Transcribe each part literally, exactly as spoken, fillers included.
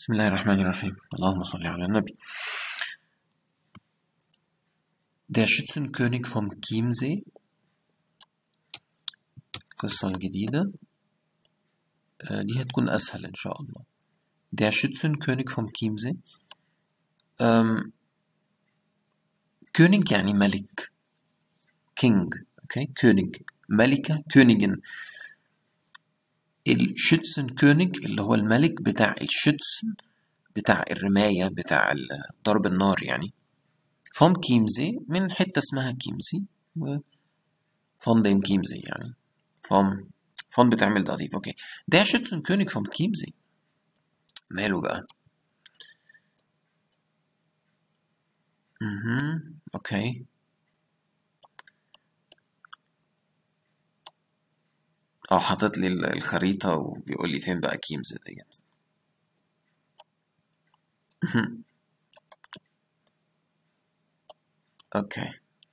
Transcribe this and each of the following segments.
بسم الله الرحمن الرحيم. اللهم صل على النبي. Der Schützenkönig vom Chiemsee. القصة الجديدة دي هتكون أسهل إن شاء الله. Der Schützenkönig vom Chiemsee. ähm, König يعني ملك. King. Okay. König. ملكة. Königin. الشützenkönig اللي هو الملك بتاع الشützen بتاع الرماية بتاع ضرب النار يعني. vom Chiemsee من حتة اسمها كيمسي و von dem Chiemsee يعني. vom von بتعمل ضعيف. اوكي. Der Schützenkönig vom Chiemsee. ماله بقى؟ اها اوكي. اه حاطط لي الخريطة وبيقول لي فين بقى كيمز ديت. اوكي.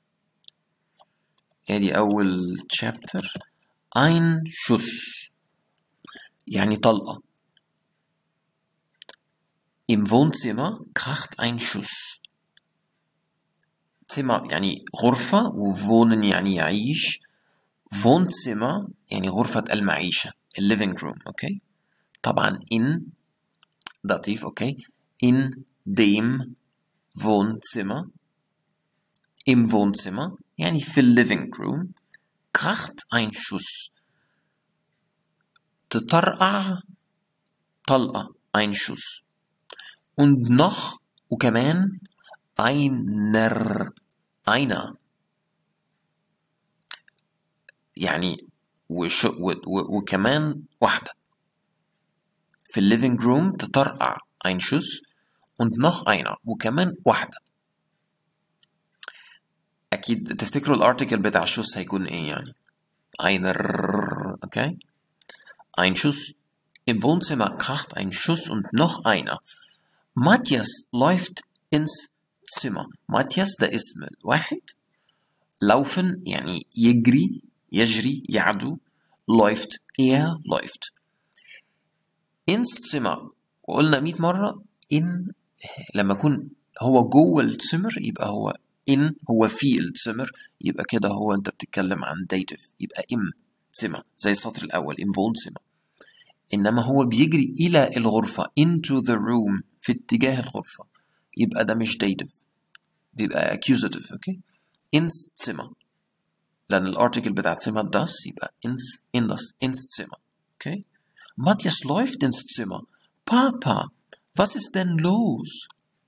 ادي اول chapter. ein Schuss يعني طلقة. Im Wohnzimmer kracht ein Schuss. Zimmer يعني غرفة وwohnen يعني يعيش. Wohnzimmer يعني غرفة المعيشة living room. اوكي. طبعا in داتيف. اوكي. in dem Wohnzimmer. im Wohnzimmer يعني في living room. kracht ein Schuss. تطرقع طلقة ein Schuss. und noch وكمان einer einer يعني وش و و وكمان واحدة. في الليفينج روم تطرقع ein Schuss und noch einer وكمان واحدة. أكيد تفتكروا الارتيكل بتاع شوس هيكون إيه يعني؟ einer. أوكي. ein Schuss. Im Wohnzimmer kracht ein Schuss und noch einer. Matthias läuft ins Zimmer. Matthias ده اسم الواحد. laufen يعني يجري يجري يعدو. läuft er läuft. ins Zimmer وقلنا مئة مرة in لما يكون هو جوه الزمر يبقى هو in هو في الزمر يبقى كده هو انت بتتكلم عن dative يبقى im Zimmer زي السطر الأول im Wohnzimmer. إنما هو بيجري إلى الغرفة into the room في اتجاه الغرفة يبقى ده مش dative بيبقى accusative. اوكي. ins Zimmer لأن الارتيكل بتاع Zimmer das يبقى ins in das ins Zimmer. اوكي. Matthias läuft ins Zimmer. Papa, was ist denn los?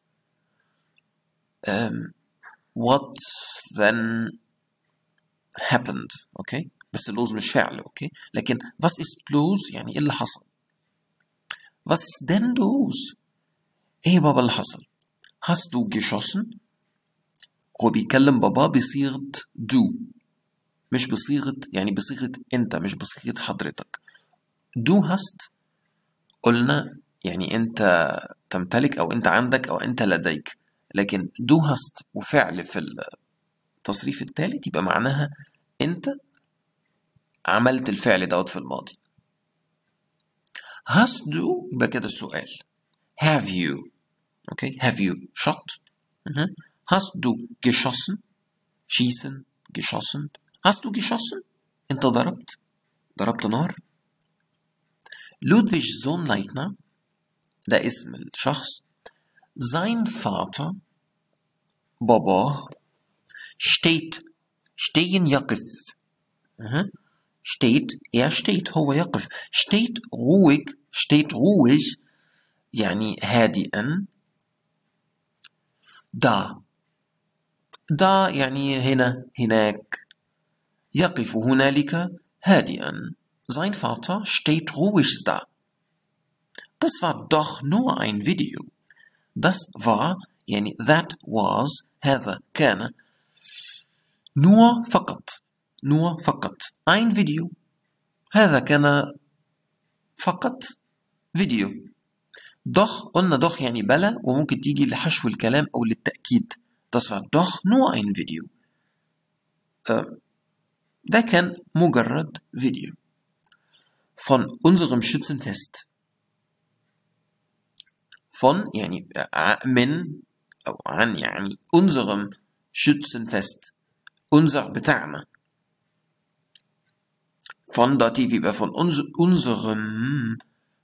Um, what then happened. اوكي. بس los مش فعل. اوكي. لكن was ist los يعني ايه اللي حصل. was ist denn los؟ ايه بابا اللي حصل؟ hast du geschossen؟ هو بيكلم بابا بصيغة du مش بصيغة يعني بصيغة انت مش بصيغة حضرتك. du hast قلنا يعني انت تمتلك او انت عندك او انت لديك. لكن du hast وفعل في التصريف الثالث يبقى معناها انت عملت الفعل دوت في الماضي. hast du يبقى كده السؤال have you. اوكي. have you shot. uh-huh. hast du geschossen schießen geschossen. hast du geschossen انت ضربت ضربت نار. لودفيج زونلايتنر ده اسم الشخص. sein Vater باباه steht stehen يقف. uh-huh. steht er steht هو يقف. steht ruhig steht ruhig يعني هادئا. da da يعني هنا هناك. يقف هنالك هادئا. sein Vater steht ruhig da. Das war doch nur ein Video. Das war يعني that was هذا كان nur فقط nur فقط ein Video. هذا كان فقط فيديو. doch قلنا doch يعني بلى وممكن تيجي لحشو الكلام أو للتأكيد. das war doch nur ein Video. أه ده كان مجرد فيديو. von unserem Schützenfest. von يعني من أو عن يعني unserem Schützenfest unser بتاعنا von Dativ يبقى von unserem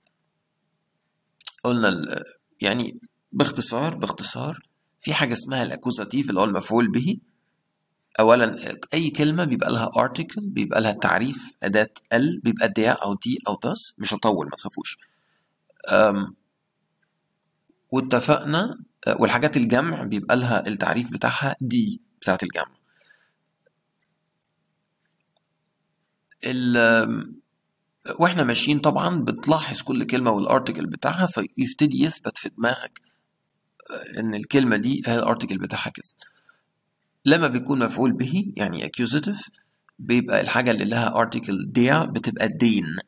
قلنا يعني باختصار باختصار في حاجة اسمها الأكوزاتيف اللي هو المفعول به. أولا أي كلمة بيبقى لها article بيبقى لها تعريف أداة ال بيبقى der أو دي أو das مش هطول ما تخافوش. واتفقنا والحاجات الجمع بيبقى لها التعريف بتاعها دي بتاعت الجمع. واحنا ماشيين طبعا بتلاحظ كل كلمة والارتكل بتاعها فيبتدي يثبت في دماغك ان الكلمة دي هي الارتكل بتاعها كذا. لما بيكون مفعول به يعني accusative بيبقى الحاجة اللي لها article der بتبقى den.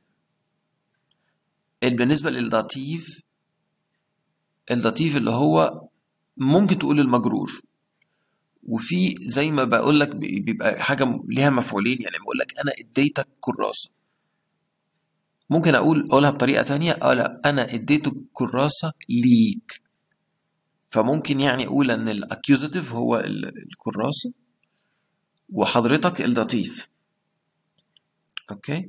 بالنسبة للداتيف الداتيف اللي هو ممكن تقول المجرور، وفي زي ما بقول لك بيبقى حاجة ليها مفعولين. يعني بقول لك أنا اديتك كراسة، ممكن أقول أقولها بطريقة تانية اه لا أنا اديتك كراسة ليك. فممكن يعني أقول أن الأكيوزاتيف هو الكراسة وحضرتك الداتيف. أوكي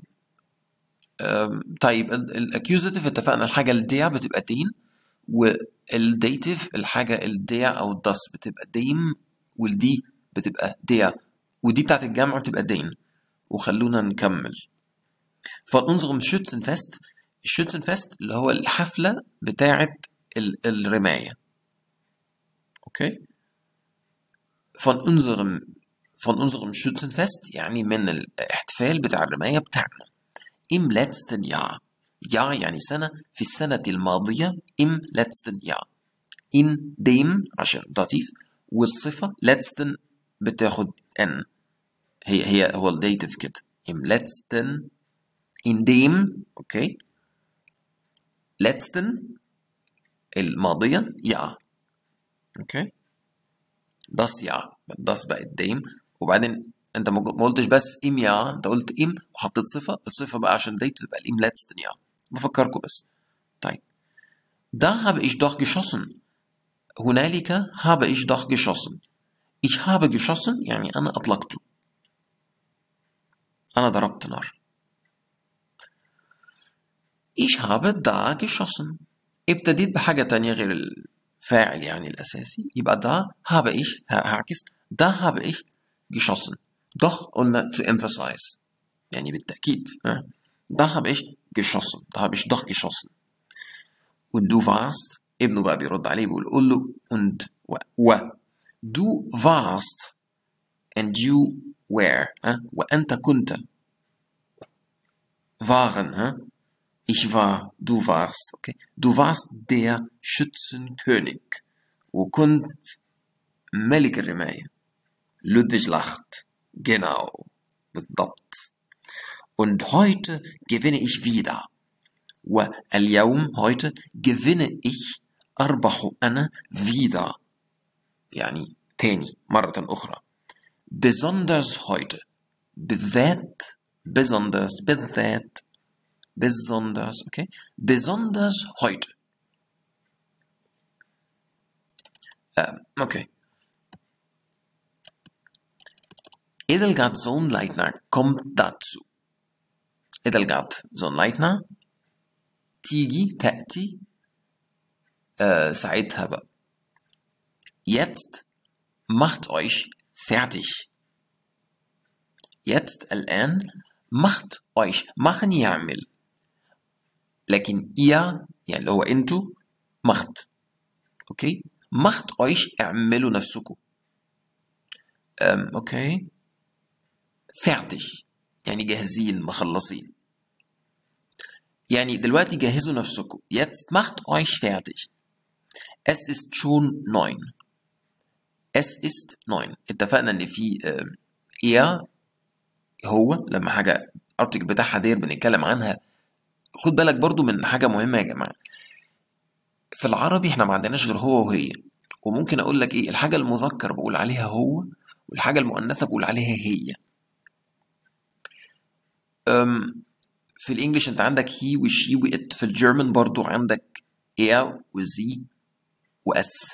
طيب الأكيوزاتيف اتفقنا الحاجة الديع بتبقى دين، والديتيف الحاجة الديع أو الداس بتبقى ديم، والدي بتبقى ديع، ودي بتاعت الجمع بتبقى دين. وخلونا نكمل. von unserem Schützenfest الشützenfest اللي هو الحفلة بتاعت الرماية. اوكي von unserem von unserem Schützenfest يعني من الاحتفال بتاع الرماية بتاعنا. im letzten Jahr Jahr يعني سنة، في السنة الماضية im letzten Jahr in dem عشان داتيف، والصفة letzten بتاخد n هي هي هو الداتيف كده im letzten in dem اوكي letzten الماضية Jahr اوكي das Jahr das بقت dem. وبعدين انت ما قلتش بس im Jahr، انت قلت im وحطيت صفة، الصفة بقى عشان ديت تبقى im letzten Jahr. بفكركم بس. طيب da habe ich doch geschossen هنالك habe ich doch geschossen ich habe geschossen يعني أنا أطلقت، أنا ضربت نار. ich habe da geschossen ابتديت بحاجة تانية غير الفاعل يعني الأساسي، يبقى da habe ich هعكس da habe ich geschossen. doch قلنا to emphasize يعني بالتأكيد da habe ich geschossen da habe ich doch geschossen. und du warst ابنه بقى بيرد عليه بيقول قول له und و, و du warst and you were ها وأنت كنت waren ها ich war du warst okay du warst der Schützenkönig وكنت ملك الرماية Ludwig lacht genau بالضبط. und heute gewinne ich wieder واليوم heute gewinne ich أربح أنا wieder يعني تاني مرة أخرى. besonders heute بالذات besonders بالذات besonders okay besonders heute ähm, okay Edelgard Sohnleitner kommt dazu. Edelgard Sohnleitner تيجي تأتي äh, ساعتها بقى. jetzt macht euch fertig. jetzt الآن macht euch machen يعمل، لكن ihr يعني اللي هو انتوا macht اوكي macht euch اعملوا نفسكم. أم اوكي fertig يعني جاهزين مخلصين، يعني دلوقتي جهزوا نفسكم. jetzt macht euch fertig. es ist schon neun. es ist neun اتفقنا ان في er هو لما حاجة article بتاعها دير بنتكلم عنها. خد بالك برضو من حاجة مهمة يا جماعة، في العربي احنا ما عندناش غير هو وهي، وممكن اقول لك ايه الحاجة المذكر بقول عليها هو والحاجة المؤنثة بقول عليها هي. أم في الانجليش انت عندك هي وشي وات، في الجيرمان برضو عندك er وزي وأس.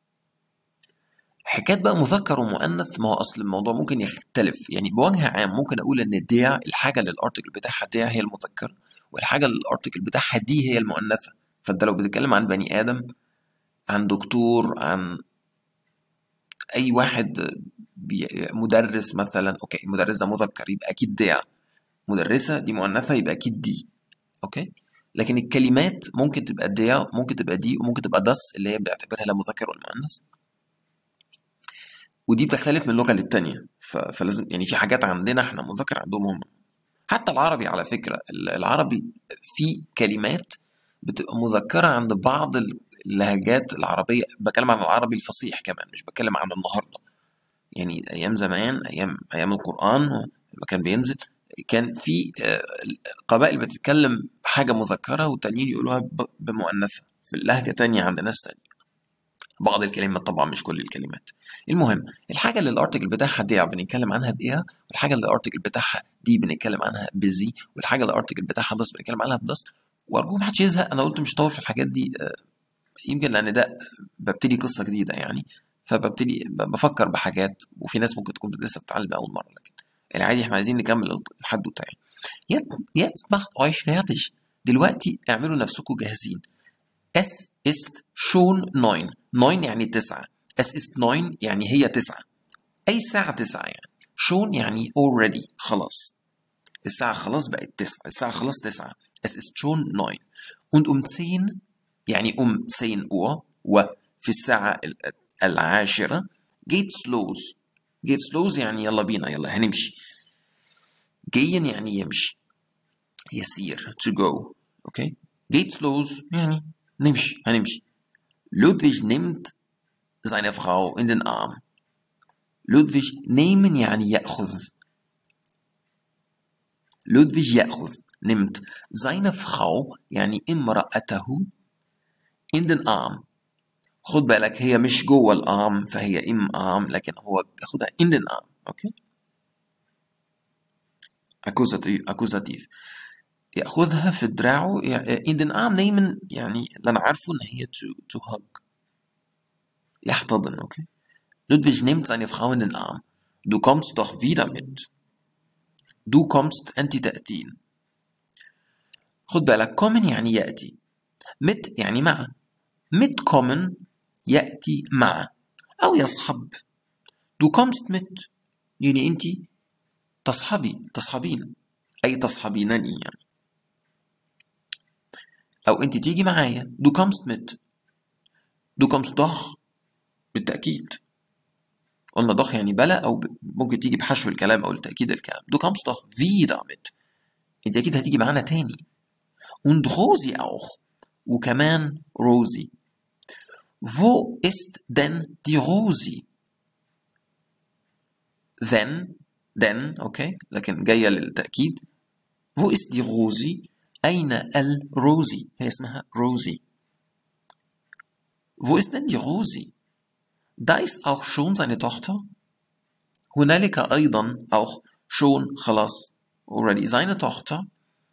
حكاية بقى مذكر ومؤنث، ما هو أصل الموضوع ممكن يختلف. يعني بوجه عام ممكن أقول إن ديا الحاجة اللي الأرتكل بتاعها ديا هي المذكر، والحاجة اللي الأرتكل بتاعها دي هي المؤنثة. فأنت لو بتتكلم عن بني آدم، عن دكتور، عن أي واحد مدرس مثلا، أوكي المدرس ده مذكر يبقى أكيد ديا، مدرسة دي مؤنثة يبقى أكيد دي. أوكي. لكن الكلمات ممكن تبقى ديا، ممكن تبقى دي، وممكن تبقى دس اللي هي بنعتبرها لا مذكر ولا مؤنث. ودي بتختلف من لغة للتانية. فلازم يعني في حاجات عندنا احنا مذكر، عندهم هم. حتى العربي على فكرة، العربي في كلمات بتبقى مذكرة عند بعض اللهجات العربية. بتكلم عن العربي الفصيح كمان، مش بتكلم عن النهاردة. يعني أيام زمان، أيام أيام القرآن لما كان بينزل، كان في قبائل بتتكلم حاجة مذكرة والتانيين يقولوها بمؤنثة في اللهجة تانية عند ناس تانية. بعض الكلمات طبعا، مش كل الكلمات. المهم، الحاجه اللي الارتكل بتاعها دي بنتكلم عنها بايه، والحاجه اللي الارتكل بتاعها دي بنتكلم عنها بزي، والحاجه اللي الارتكل بتاعها دس بنتكلم عنها بدس. وارجوكم محدش يزهق، انا قلت مش طول في الحاجات دي، يمكن لان ده ببتدي قصه جديده يعني، فببتدي بفكر بحاجات، وفي ناس ممكن تكون لسه بتتعلم اول مره، لكن العادي احنا عايزين نكمل الحدوته يعني. jetzt macht euch fertig. دلوقتي اعملوا نفسكم جاهزين. Es ist schon neun. neun يعني تسعة. Es ist neun يعني هي تسعة. أي ساعة تسعة يعني. schon يعني already خلاص. الساعة خلاص بقت تسعة. الساعة خلاص تسعة. Es ist schon neun. Und um zehn يعني um zehn Uhr، وفي الساعة العاشرة geht's los. geht's los يعني يلا بينا، يلا هنمشي. gehen يعني يمشي. يسير to go. okay. geht's los يعني نمشي، هنمشي. Ludwig nimmt seine Frau in den Arm. Ludwig nehmen يعني يأخذ. Ludwig يأخذ nimmt seine Frau يعني امرأته in den Arm. خد بالك هي مش جوه الأرم، فهي im Arm، لكن هو بياخدها in den Arm. اوكي. Akkusativ Akkusativ يأخذها في دراعه. in den Arm nehmen يعني اللي أنا عارفه إن هي to to hug، يحتضن. اوكي. Ludwig nimmt seine Frau in den Arm. Du kommst doch wieder mit. Du kommst أنت تأتين. خد بالك kommen يعني يأتي، mit يعني مع. mit kommen يأتي مع أو يصحب. Du kommst mit يعني أنت تصحبي، تصحبين، أي تصحبينني يعني، أو أنت تيجي معايا. Du kommst mit. Du kommst doch بالتأكيد. قلنا doch يعني بلا، أو ممكن تيجي بحشو الكلام أو لتأكيد الكلام. Du kommst doch wieder mit. أنت أكيد هتيجي معانا تاني. Und Rosi auch. وكمان روزي. Wo ist denn die Rosi? Then, then, okay, لكن جاية للتأكيد. Wo ist die Rosi? أين الروزي؟ هي اسمها روزي. Wo ist denn die Rosi? Da ist auch schon seine Tochter. هنالك أيضا auch schon خلاص already seine Tochter.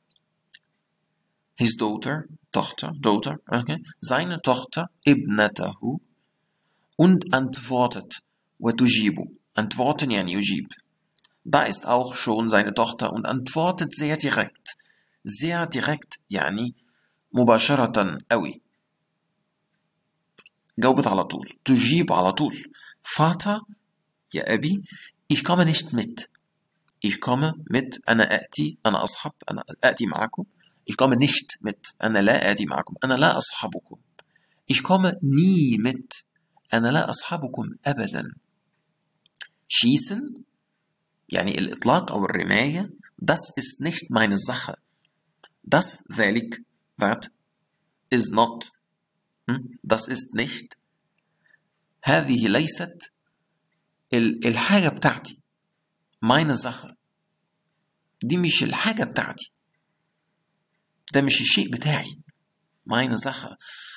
His daughter, Tochter, daughter, okay. Seine Tochter, ابنته. Und antwortet وتجيب. Antworten يعني يجيب. Da ist auch schon seine Tochter und antwortet sehr direkt. Sehr direkt يعني مباشرة أوي. جاوبت على طول، تجيب على طول. Vater يا أبي، ich komme nicht mit. Ich komme mit أنا أأتي، أنا أصحب، أنا أأتي معكم. Ich komme nicht mit أنا لا آتي معكم، أنا لا أصحبكم. Ich komme nie mit أنا لا أصحبكم أبدا. Schießen يعني الإطلاق أو الرماية. Das ist nicht meine Sache. Das ذلك that is not. Das ist nicht. هذه ليست الحاجة بتاعتي. meine Sache دي مش الحاجة بتاعتي، ده مش الشيء بتاعي. meine Sache.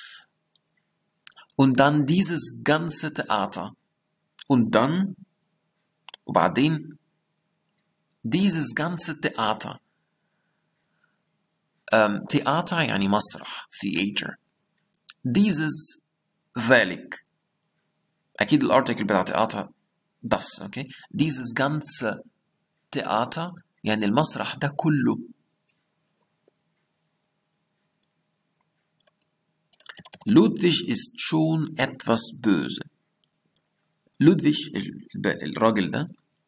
Und dann dieses ganze Theater. Und dann وبعدين dieses ganze Theater. ähm, Theater يعني مسرح. Theater. Dieses ذلك. أكيد الارتكل بتاع تياتر das. Okay. Dieses ganze Theater يعني المسرح ده كله. Ludwig ist schon etwas böse. Ludwig الراجل ده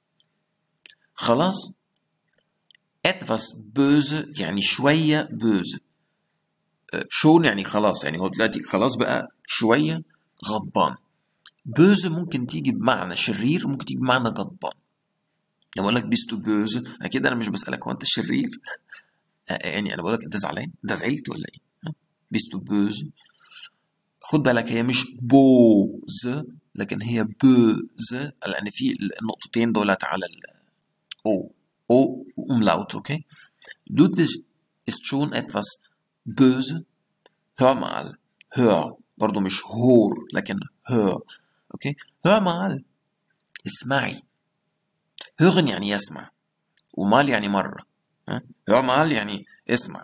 خلاص etwas böse يعني شوية böse. schon يعني خلاص، يعني هو دلوقتي خلاص بقى شوية غضبان. böse ممكن تيجي بمعنى شرير، ممكن تيجي بمعنى غضبان. لما اقول لك bist du böse اكيد انا مش بسألك هو انت شرير، يعني انا بقول لك انت زعلان، انت زعلت ولا ايه؟ bist du böse. خد بالك هي مش بوز لكن هي بوز، لان في النقطتين دولت على ال او او umlaut. اوكي. Ludwig ist schon etwas böse. hör mal. hör برضو مش هور لكن hör. اوكي. hör mal اسمعي. hören يعني يسمع، ومال يعني مرة. hör mal يعني اسمع.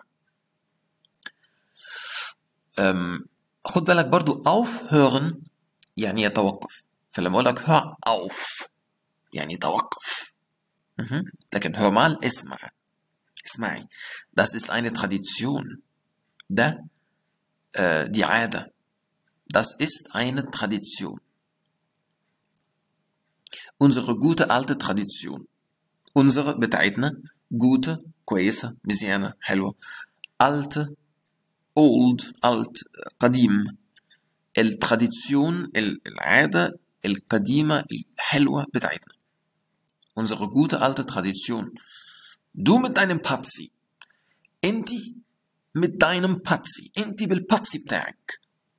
أم خد بالك برضو aufhören يعني يتوقف، فلما اقول لك hör auf يعني توقف. مه. لكن hör mal اسمع، اسمعي. das ist eine Tradition. ده äh, دي عادة. das ist eine Tradition. unsere gute alte Tradition. unsere بتاعتنا gute كويسة مزيانة حلوة. alte old alt قديم. التراديسيون العادة القديمة الحلوة بتاعتنا. unsere gute alte Tradition. Du mit deinem Patzi. انتي mit deinem Patzi. انتي بالباتسي بتاعك.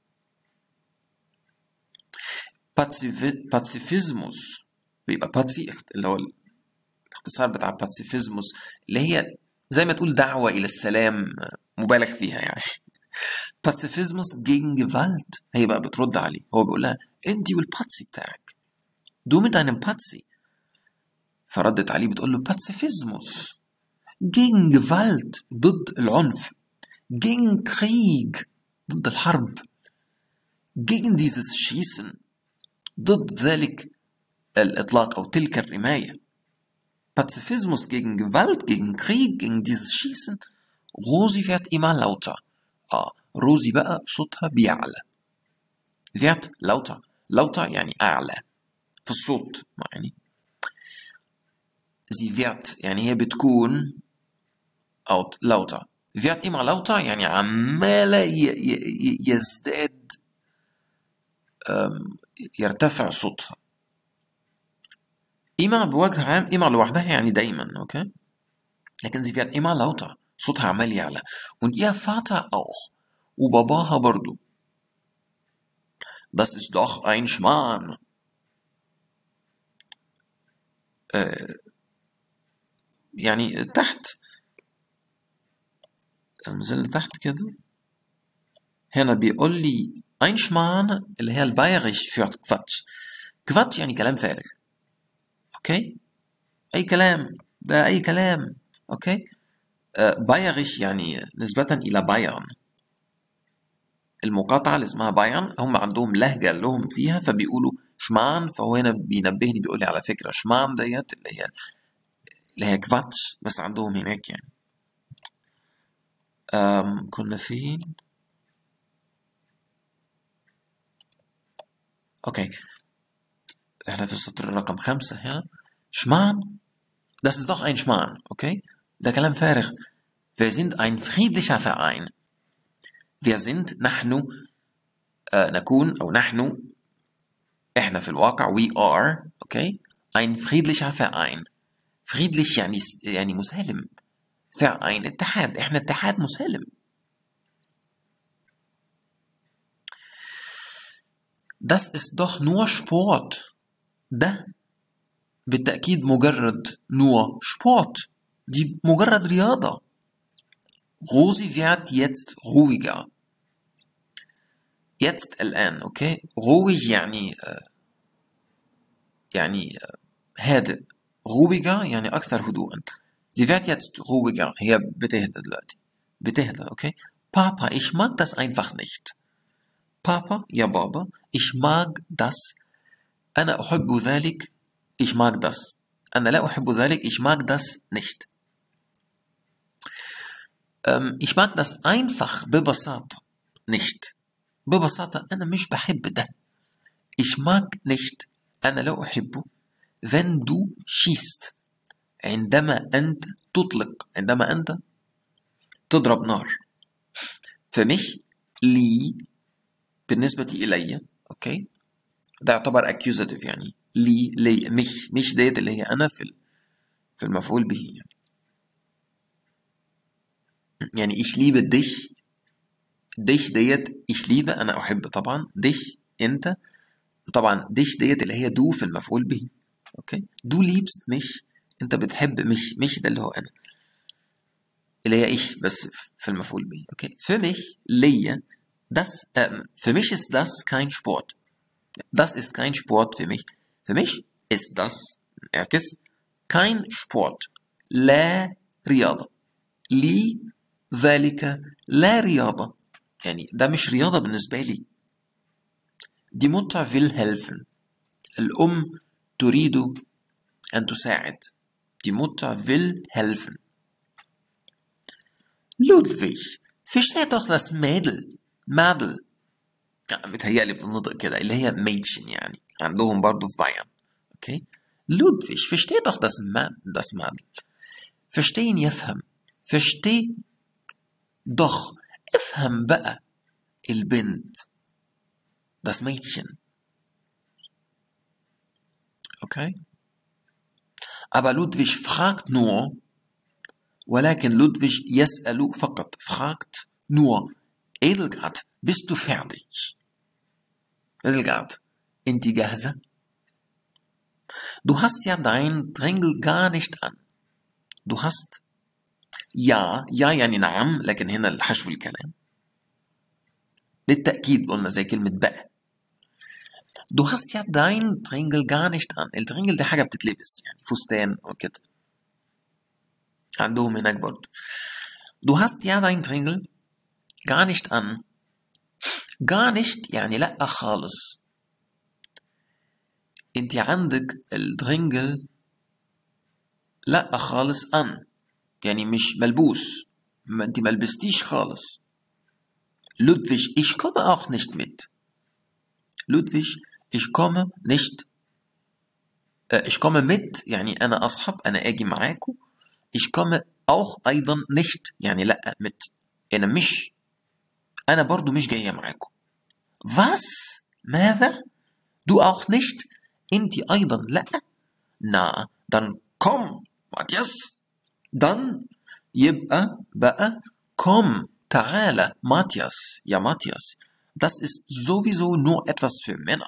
باتسيفيزموس بيبقى باتسي اللي هو الاختصار بتاع باتسيفيزموس اللي هي زي ما تقول دعوة إلى السلام مبالغ فيها يعني. باتسيفيزموس gegen Gewalt. هي بقى بترد عليه، هو بيقول لها انتي والباتسي بتاعك. Du mit deinem Patzi. فردت عليه بتقول له باتسيفيزموس gegen Gewalt ضد العنف. gegen Krieg ضد الحرب. gegen dieses Schießen ضد ذلك الإطلاق أو تلك الرماية. Pazifismus gegen Gewalt, gegen Krieg, gegen dieses Schießen. Rosi wird immer lauter. آه روزي بقى صوتها بيعلى. wird lauter. lauter يعني أعلى في الصوت يعني. sie wird يعني هي بتكون أو lauter. wird immer lauter يعني عمالة يزداد يرتفع صوتها. immer بوجه عام immer لوحدها يعني دايما. اوكي. لكن sie wird immer lauter صوتها عمال يعلى. und ihr Vater auch وباباها برضو. das ist doch ein Schmarrn. آه يعني تحت نزل تحت كده هنا بيقول لي ein Schmarrn اللي هي البايرش für Quatsch. Quatsch يعني كلام فارغ. اوكي. اي كلام، ده اي كلام. اوكي. آه بايرش يعني نسبة الى بايرن، المقاطعة اللي اسمها بايرن هم عندهم لهجة لهم فيها فبيقولوا شمان، فهو هنا بينبهني بيقول لي على فكرة شمان ديت اللي هي اللي هي كفاتش بس عندهم هناك يعني. أم كنا فين؟ اوكي احنا في السطر رقم خمسة هنا. شمان das ist doch ein Schmarrn. اوكي ده كلام فارغ. wir sind ein friedlicher Verein. wir sind نحن آه نكون أو نحن إحنا في الواقع we are okay ein friedlicher Verein. friedlich يعني يعني مسالم. Verein اتحاد، إحنا اتحاد مسالم. das ist doch nur Sport. ده بالتأكيد مجرد nur Sport. دي مجرد رياضة. Rosi wird jetzt ruhiger. jetzt الآن اوكي. ruhig يعني يعني هادئ. ruhiger يعني أكثر هدوءا. sie wird jetzt ruhiger. هي بتهدى دلوقتي. بتهدى اوكي. Papa ich mag das einfach nicht. Papa, يا بابا. Ich mag das. أنا أحب ذلك. Ich mag das. أنا لا أحب ذلك. Ich mag das nicht. ähm, ich mag das einfach ببساطة nicht. ببساطة أنا مش بحب ده. Ich mag nicht. أنا لا أحبه. wenn du schießt. عندما أنت تطلق. عندما أنت تضرب نار. für mich لي بالنسبة إلي. أوكي. ده يعتبر accusative يعني لي لي مش مش ديت اللي هي أنا في في المفعول به يعني. يعني ich liebe dich. dich ديت ich liebe أنا أحب طبعا. dich أنت طبعا. dich ديت اللي هي du في المفعول به. أوكي. du liebst mich. أنت بتحب مش مش ده اللي هو أنا اللي هي ich بس في المفعول به. أوكي. für mich ليا das ähm, für mich ist das kein Sport. Das ist kein Sport für mich. Für mich ist das اعكس kein Sport. لا رياضة. لي ذلك لا رياضة. يعني ده مش رياضة بالنسبة لي. Die Mutter will helfen. الأم تريد أن تساعد. Die Mutter will helfen. Ludwig. Versteht doch das Mädel. Mädel. بتهيألي بتنطق كده اللي هي Mädchen يعني. عندهم برضه في بايرن. اوكي. Ludwig. Versteht doch das das Mädel. Verstehen يفهم. Versteh doch. افهم بقى البنت. Das Mädchen. Okay. Aber Ludwig fragt nur. ولكن Ludwig يسأل فقط. fragt nur. Edelgard, bist du fertig? Edelgard, انت جاهزة؟ Du hast ja dein Drängel gar nicht an. Du hast ja ja يعني نعم لكن هنا الحشو الكلام للتأكيد قلنا زي كلمة بقى. Du hast ja dein Drängel gar nicht an. الدرينجل دي حاجة بتتلبس يعني فستان وكده. عندهم هناك برضه. Du hast ja dein Drängel gar nicht an. gar nicht يعني لأ خالص. انت عندك الدرينجل لأ خالص an. يعني مش ملبوس. ما انت ملبستيش خالص. Ludwig, ich komme auch nicht mit. Ludwig, ich komme nicht. äh, ich komme mit يعني أنا أصحب أنا أجي معاكو. ich komme auch أيضا nicht يعني لأ mit. أنا مش أنا برضو مش جاية معاكو. was ماذا؟ du auch nicht أنت أيضا لأ. na dann komm ماتياس. dann يبقى بقى komm تعالى ماتياس يا ماتياس. das ist sowieso nur etwas für Männer.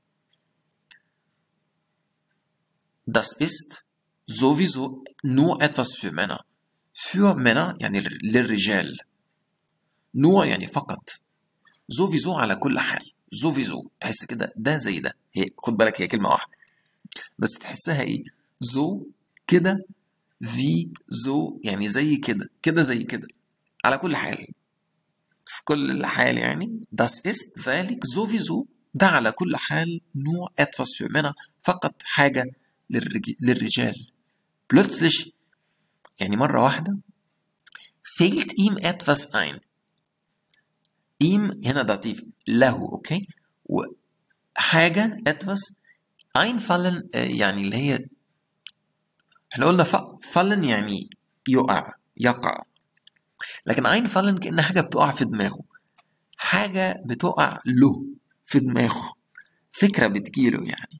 das ist sowieso nur etwas für Männer. für Männer يعني للرجال. nur يعني فقط. sowieso على كل حال. sowieso تحس كده ده زي ده. هي خد بالك هي كلمة واحدة بس تحسها ايه so كده في so يعني زي كده كده زي كده على كل حال في كل حال يعني. das ist ذلك sowieso ده على كل حال nur etwas für Männer فقط حاجة للرج... للرجال. plötzlich يعني مرة واحدة fällt ihm etwas ein. ihm هنا داتيف له. اوكي. وحاجة etwas einfallen يعني اللي هي احنا قلنا fallen يعني يقع يقع لكن einfallen كأن حاجة بتقع في دماغه. حاجة بتقع له في دماغه. فكرة بتجيله يعني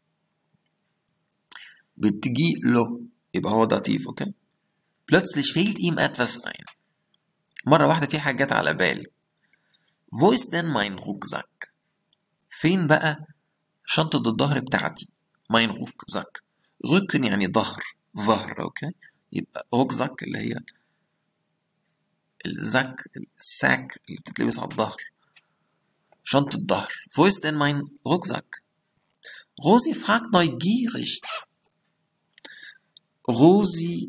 بتجي له يبقى هو داتيف. اوكي. plötzlich fällt ihm etwas ein. مرة واحدة في حاجات على بال. wo ist denn mein Rucksack؟ فين بقى شنطة الظهر بتاعتي؟ mein Rucksack. rücken يعني ظهر ظهر. اوكي. يبقى Rucksack اللي هي الزك الساك اللي بتتلبس على الظهر. شنطة الظهر. wo ist denn mein Rucksack؟ Rosi fragt neugierig. Rosi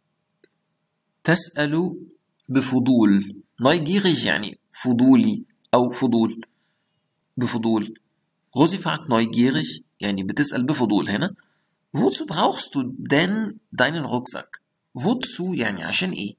تسأل بفضول. neugierig يعني فضولي أو فضول بفضول. Rosi fragt neugierig, يعني بتسأل بفضول هنا. Wozu brauchst du denn deinen Rucksack? Wozu يعني عشان إيه؟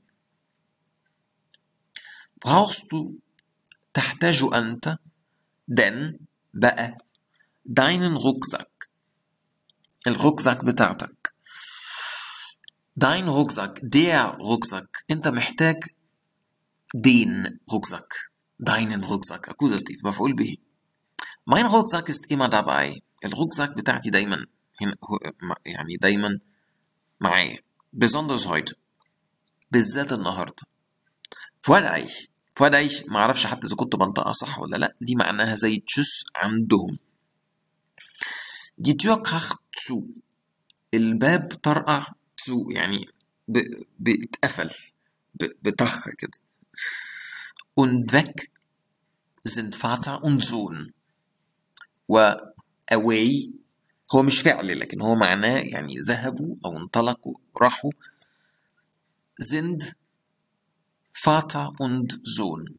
brauchst du تحتاج أنت denn بقى deinen Rucksack الركزاك بتاعتك. dein Rucksack der Rucksack أنت محتاج den Rucksack deinen Rucksack Akkusativ مفعول به. mein Rucksack ist immer dabei. الركزاك بتاعتي دايما يعني دايما معايا. besonders heute بالذات النهارده. فوالعيش فوالعيش ما اعرفش حتى اذا كنت بنطقها صح ولا لا. دي معناها زي تشوس عندهم. die Tür kracht zu الباب طرقع zu يعني بيتقفل بطخ كده. und weg sind Vater und Sohn. و away هو مش فعل لكن هو معناه يعني ذهبوا أو انطلقوا راحوا. sind Vater und Sohn.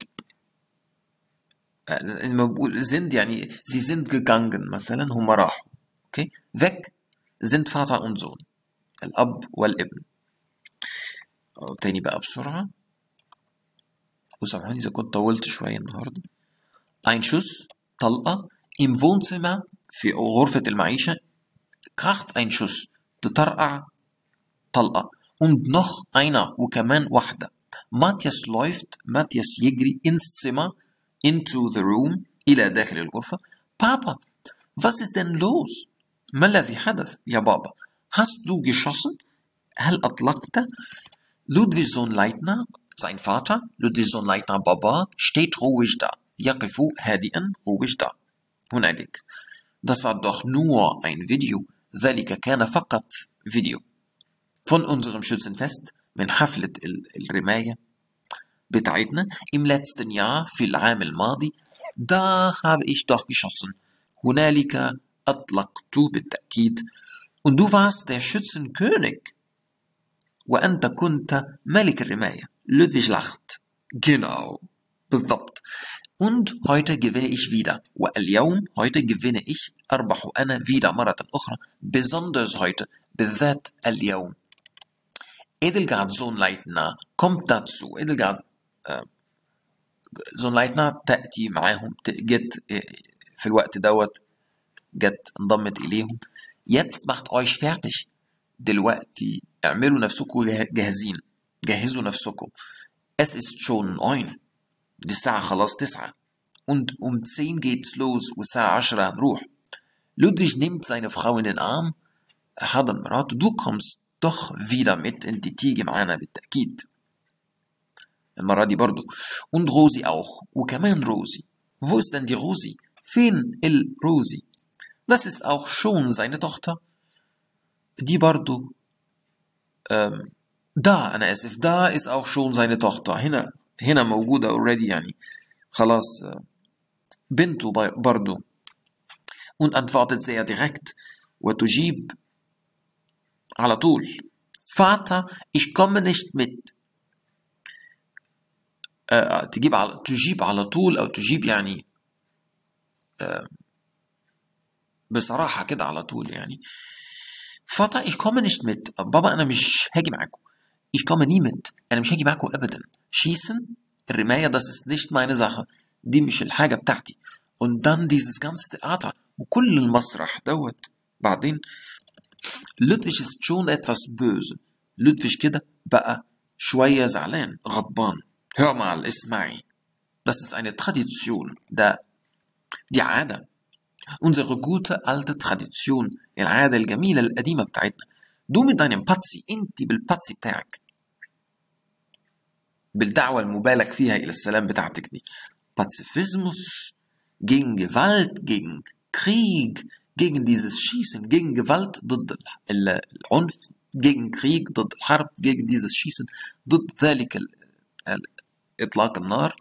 لما بقول sind يعني sie sind gegangen مثلا هم راحوا. اوكي weg sind Vater und Sohn الأب والابن. تاني بقى بسرعة وسامحوني إذا كنت طولت شوية النهاردة. ein Schuss طلقة im Wohnzimmer في غرفة المعيشة. kracht ein Schuss تطرقع طلقة. und noch einer وكمان واحدة. ماتياس läuft ماتياس يجري ins Zimmer into the room إلى داخل الغرفة. Papa was ist denn los؟ ما الذي حدث يا بابا؟ hast du geschossen؟ هل أطلقت؟ Ludwigsohn Leitner sein Vater Ludwigsohn Leitner Baba steht ruhig da. يقف هادئا ruhig da. هنالك. Das war doch nur ein Video. ذلك كان فقط فيديو. von unserem Schützenfest من حفلة الرماية بتاعتنا im letzten Jahr في العام الماضي. da habe ich doch geschossen. هنالك أطلقت بالتأكيد. und du warst der Schützenkönig. وأنت كنت ملك الرماية. Ludwig lacht. genau بالضبط. und heute gewinne ich wieder. واليوم heute gewinne ich أربح أنا wieder مرة أخرى. besonders heute بالذات اليوم. Edelgard Sohnleitner kommt dazu. Edelgard äh, Sohnleitner تأتي معاهم جت في الوقت دوت جت انضمت إليهم. jetzt macht euch fertig. دلوقتي اعملوا نفسكم جاهزين. جهزوا نفسكم. es ist schon neun. دي الساعة خلاص تسعة. und um zehn geht's los والساعة عشرة هنروح. Ludwig nimmt seine Frau in den Arm. حضن مراته. du kommst doch wieder mit. انت تيجي معانا بالتأكيد. المرة دي برضو. und Rosi auch. وكمان روزي. wo ist denn die Rosi؟ فين الروزي؟ das ist auch schon seine Tochter. دي برضو ähm, da أنا آسف. da ist auch schon seine Tochter. هنا هنا موجودة already يعني خلاص بنته برضو. und antwortet sehr direkt وتجيب على طول. Vater ich komme nicht mit. äh, تجيب على تجيب على طول أو تجيب يعني äh, بصراحة كده على طول يعني. Vater ich komme nicht mit. بابا أنا مش هاجي معاكم. ich komme nie mit. أنا مش هاجي معاكم أبدا. schießen الرماية das ist nicht meine Sache. دي مش الحاجة بتاعتي. und dann dieses ganze Theater وكل المسرح دوت. بعدين Ludwig ist schon etwas böse. Ludwig كده بقى شوية زعلان غضبان. hör mal اسمعي. das ist eine Tradition. ده دي عادة. unsere gute alte Tradition. العادة الجميلة القديمة بتاعتنا. du mit deinem Patzi. انت بالباتسي بتاعك. بالدعوة المبالغ فيها إلى السلام بتاعتك دي. Pazifismus gegen Gewalt, gegen Krieg, gegen dieses Schießen, gegen Gewalt ضد العنف, gegen Krieg ضد الحرب, gegen dieses Schießen ضد ذلك إطلاق النار.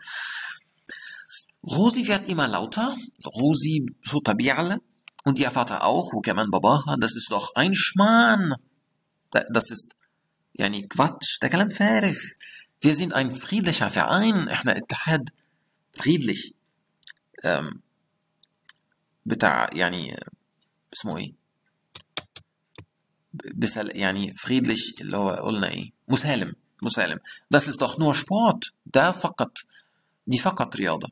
Rosi wird immer lauter. Rosi صوتها بيعلى. Und ihr Vater auch, وكمان باباها. Das ist doch ein Schmarrn. Das ist يعني Quatsch. ده كلام فارغ. Wir sind ein friedlicher Verein. احنا اتحاد friedlich. أم، بتاع يعني اسمه ايه، بسل يعني friedlich اللي هو قلنا ايه، مسالم مسالم. Das ist doch nur Sport. ده فقط دي فقط رياضة.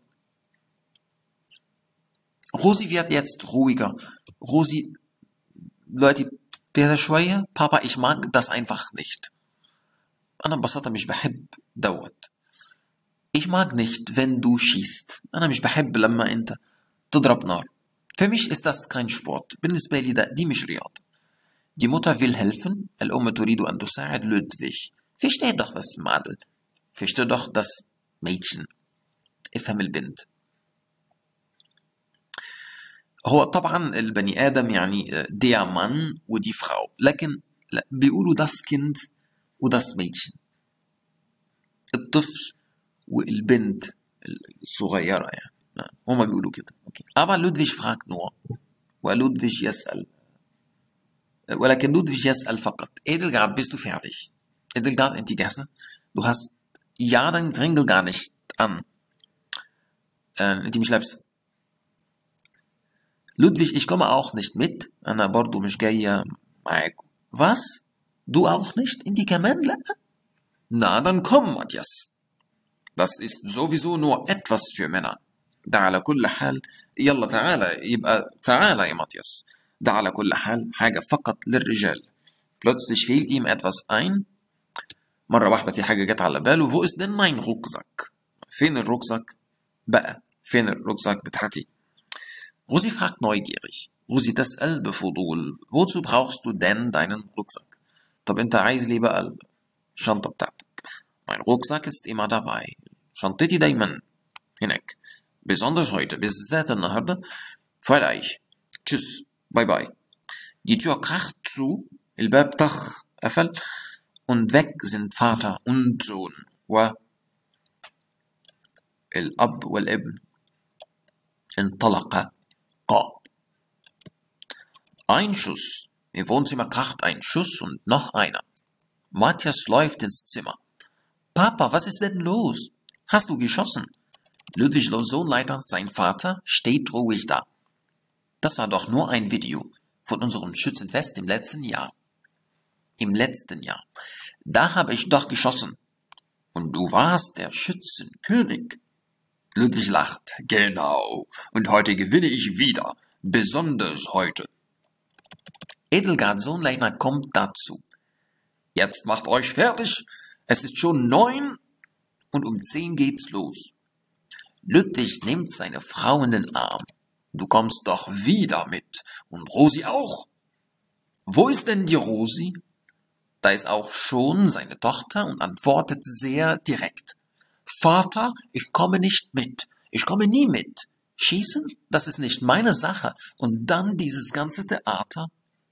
Rosi wird jetzt ruhiger. Rosi, دلوقتي تهدى شوية. Papa, ich mag das einfach nicht. أنا ببساطة مش بحب دوت. Ich mag nicht, wenn du schießt. أنا مش بحب لما أنت تضرب نار. Für mich ist das kein Sport. بالنسبة لي ده دي مش رياضة. Die Mutter will helfen. الأم تريد أن تساعد Ludwig. Versteh doch das Madel. Versteh doch das Mädchen. افهم البنت. هو طبعا البني آدم يعني der Mann ودي Frau. لكن لا بيقولوا das Kind وdas Mädchen. الطفل والبنت الصغيرة يعني. هما بيقولوا كده. Okay. Aber Ludwig fragt nur. ولودفيج يسأل. ولكن Ludwig يسأل فقط. Edelgard, bist du fertig? Edelgard, انت جاهزة؟ Du hast ja dein Trinkgeld gar nicht an. Äh, انت مش لابسة. Ludwig, ich komme auch nicht mit. أنا برضو مش جاية معاكم. Was? Du auch nicht? انت كمان لا؟ Na, dann komm, Matthias. Das ist sowieso nur etwas für Männer. ده على كل حال يلا تعالى يبقى تعالى يا ماتياس. ده على كل حال حاجة فقط للرجال. Plötzlich fiel ihm etwas ein. مرة واحدة في حاجة جت على باله. Wo ist denn mein Rucksack? فين الركزك؟ بقى فين الركزك بتاعتي؟ Rosi fragt neugierig. Rosi تسأل بفضول. Wozu brauchst du denn deinen Rucksack? طب أنت عايز ليه بقى الشنطة بتاعتك؟ Mein Rucksack ist immer dabei. شنطتي دايما هناك. Besonders heute. بالذات النهاردة. Freut euch. Tschüss. Bye bye. Die Tür kracht zu. الباب طخ قفل. Und weg sind Vater und Sohn. والأب والابن انطلقا. Ein Schuss. Im Wohnzimmer kracht ein Schuss und noch einer. Matthias läuft ins Zimmer. Papa, was ist denn los? Hast du geschossen? Ludwigs Sohnleiter, sein Vater, steht ruhig da. Das war doch nur ein Video von unserem Schützenfest im letzten Jahr. Im letzten Jahr. Da habe ich doch geschossen. Und du warst der Schützenkönig. Ludwig lacht. Genau. Und heute gewinne ich wieder. Besonders heute. Edelgards Sohnleiter kommt dazu. Jetzt macht euch fertig. Es ist schon neun und um zehn geht's los. Ludwig nimmt seine Frau in den Arm. Du kommst doch wieder mit. Und Rosi auch. Wo ist denn die Rosi? Da ist auch schon seine Tochter und antwortet sehr direkt. Vater, ich komme nicht mit. Ich komme nie mit. Schießen, das ist nicht meine Sache. Und dann dieses ganze Theater.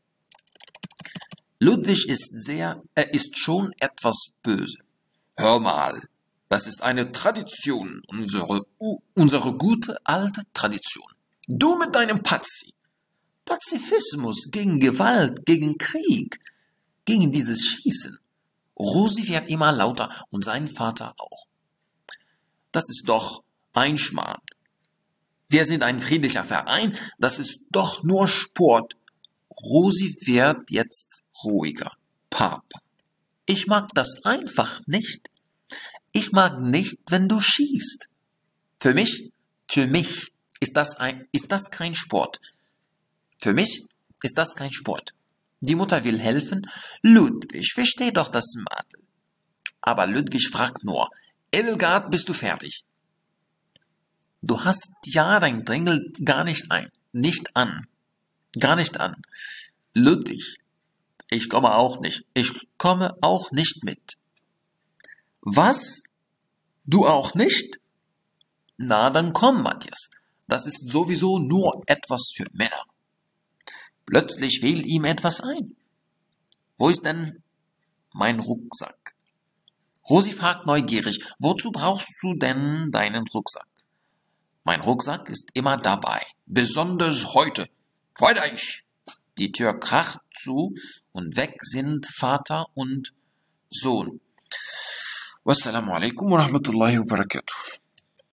Ludwig ist sehr, er ist schon etwas böse. Hör mal, das ist eine Tradition, unsere, unsere gute alte Tradition. Du mit deinem Pazi. Pazifismus gegen Gewalt, gegen Krieg, gegen dieses Schießen. Rosi wird immer lauter und sein Vater auch. Das ist doch ein Schmarrn. Wir sind ein friedlicher Verein, das ist doch nur Sport. Rosi wird jetzt ruhiger. Papa, ich mag das einfach nicht. Ich mag nicht, wenn du schießt. Für mich, für mich ist das ein, ist das kein Sport. Für mich ist das kein Sport. Die Mutter will helfen. Ludwig, versteh doch das Madel. Aber Ludwig fragt nur, Edelgard, bist du fertig? Du hast ja dein Drängel gar nicht ein, nicht an. Gar nicht an. Ludwig, ich komme auch nicht. Ich komme auch nicht mit. Was? Du auch nicht? Na, dann komm, Matthias. Das ist sowieso nur etwas für Männer. Plötzlich fällt ihm etwas ein. Wo ist denn mein Rucksack? Rosi fragt neugierig, wozu brauchst du denn deinen Rucksack? Mein Rucksack ist immer dabei, besonders heute. Freut euch! Die Tür kracht zu und weg sind Vater und Sohn. Wassalamu alaikum wa rahmatullahi wa barakatuh.